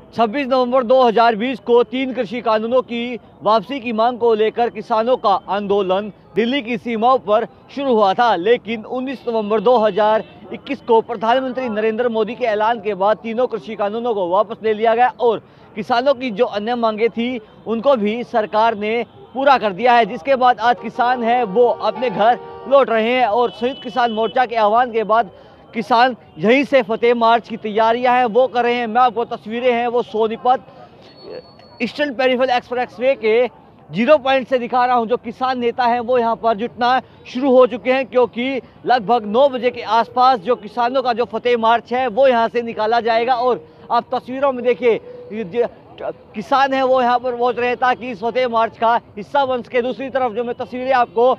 26 नवंबर 2020 को 3 कृषि कानूनों की वापसी की मांग को लेकर किसानों का आंदोलन दिल्ली की सीमाओं पर शुरू हुआ था, लेकिन 19 नवंबर 2021 को प्रधानमंत्री नरेंद्र मोदी के ऐलान के बाद तीनों कृषि कानूनों को वापस ले लिया गया और किसानों की जो अन्य मांगे थी उनको भी सरकार ने पूरा कर दिया है, जिसके बाद आज किसान हैं वो अपने घर लौट रहे हैं। और संयुक्त किसान मोर्चा के आह्वान के बाद किसान यहीं से फतेह मार्च की तैयारियां हैं वो कर रहे हैं। मैं आपको तस्वीरें हैं वो सोनीपत ईस्टर्न पेरिफेरल एक्सप्रेसवे के 0 पॉइंट से दिखा रहा हूं। जो किसान नेता हैं वो यहां पर जुटना शुरू हो चुके हैं, क्योंकि लगभग 9 बजे के आसपास जो किसानों का जो फतेह मार्च है वो यहां से निकाला जाएगा। और आप तस्वीरों में देखिए किसान हैं वो यहाँ पर पहुँच रहे हैं ताकि इस फतेह मार्च का हिस्सा बन सके। दूसरी तरफ जो मैं तस्वीरें आपको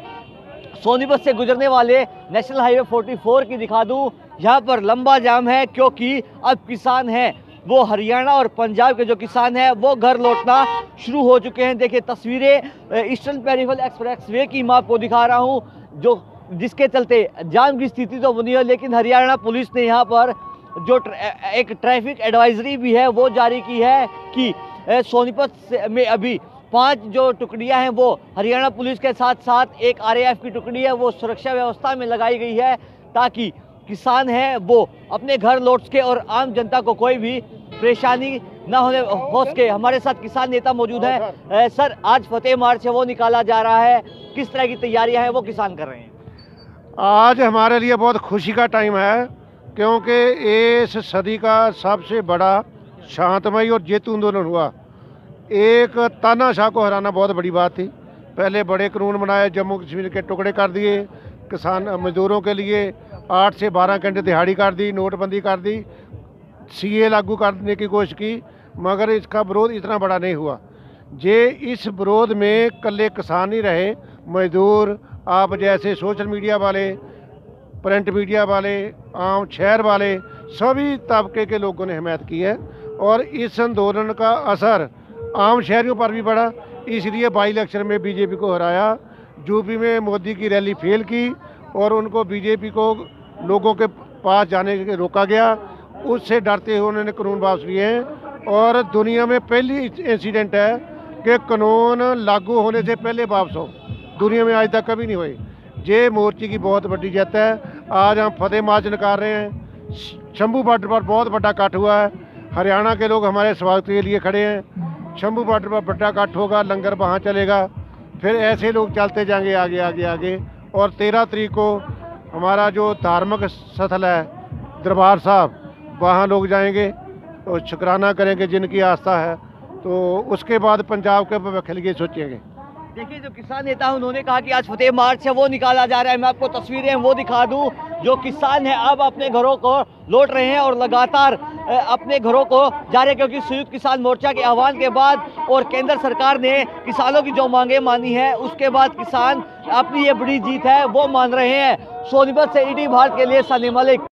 सोनीपत से गुजरने वाले नेशनल हाईवे 44 की दिखा दूं, यहाँ पर लंबा जाम है क्योंकि अब किसान हैं वो हरियाणा और पंजाब के जो किसान हैं वो घर लौटना शुरू हो चुके हैं। देखिए तस्वीरें ईस्टर्न पेरिफेरल एक्सप्रेसवे की मैं आपको दिखा रहा हूँ, जो जिसके चलते जाम की स्थिति तो बनी है, लेकिन हरियाणा पुलिस ने यहाँ पर जो एक ट्रैफिक एडवाइजरी भी है वो जारी की है कि सोनीपत में अभी 5 जो टुकड़ियां हैं वो हरियाणा पुलिस के साथ साथ एक RAF की टुकड़ी है वो सुरक्षा व्यवस्था में लगाई गई है, ताकि किसान हैं वो अपने घर लौट सके और आम जनता को कोई भी परेशानी ना हो सके। हमारे साथ किसान नेता मौजूद हैं। सर, आज फतेह मार्च है वो निकाला जा रहा है, किस तरह की तैयारियां हैं वो किसान कर रहे हैं? आज हमारे लिए बहुत खुशी का टाइम है, क्योंकि इस सदी का सबसे बड़ा शांतमय और जेतू आंदोलन हुआ। एक तानाशाह को हराना बहुत बड़ी बात थी। पहले बड़े कानून बनाए, जम्मू कश्मीर के टुकड़े कर दिए, किसान मजदूरों के लिए 8 से 12 घंटे दिहाड़ी कर दी, नोटबंदी कर दी, CA लागू करने की कोशिश की, मगर इसका विरोध इतना बड़ा नहीं हुआ। इस विरोध में कल्ले किसान ही रहे, मजदूर, आप जैसे सोशल मीडिया वाले, प्रिंट मीडिया वाले, आम शहर वाले, सभी तबके के लोगों ने हिमायत की है। और इस आंदोलन का असर आम शहरियों पर भी पड़ा, इसलिए बाई इलेक्शन में बीजेपी को हराया। यूपी में मोदी की रैली फेल की और उनको बीजेपी को लोगों के पास जाने के रोका गया। उससे डरते हुए उन्होंने कानून वापस लिए हैं। और दुनिया में पहली इंसिडेंट है कि कानून लागू होने से पहले वापस हो, दुनिया में आज तक कभी नहीं हुई। ये मोर्चे की बहुत बड़ी जीत है। आज हम फतेह मार्च निकाल रहे हैं। शंभू बॉर्डर पर बहुत बड़ा इकट्ठ हुआ है, हरियाणा के लोग हमारे स्वागत के लिए खड़े हैं। शंभू बॉर्डर पर बड़ा इकट्ठ होगा, लंगर वहाँ चलेगा, फिर ऐसे लोग चलते जाएंगे आगे आगे आगे। और 13 तारीख को हमारा जो धार्मिक स्थल है दरबार साहब, वहाँ लोग जाएंगे और शुक्राना करेंगे जिनकी आस्था है। तो उसके बाद पंजाब के भविष्य के लिए सोचेंगे। देखिए जो किसान नेता उन्होंने कहा कि आज फतेह मार्च है वो निकाला जा रहा है। मैं आपको तस्वीरें वो दिखा दूं, जो किसान हैं अब अपने घरों को लौट रहे हैं और लगातार अपने घरों को जा रहे हैं, क्योंकि संयुक्त किसान मोर्चा के आह्वान के बाद और केंद्र सरकार ने किसानों की जो मांगे मानी है उसके बाद किसान अपनी ये बड़ी जीत है वो मान रहे हैं। सोनीपत से ET भारत के लिए सनी मलिक।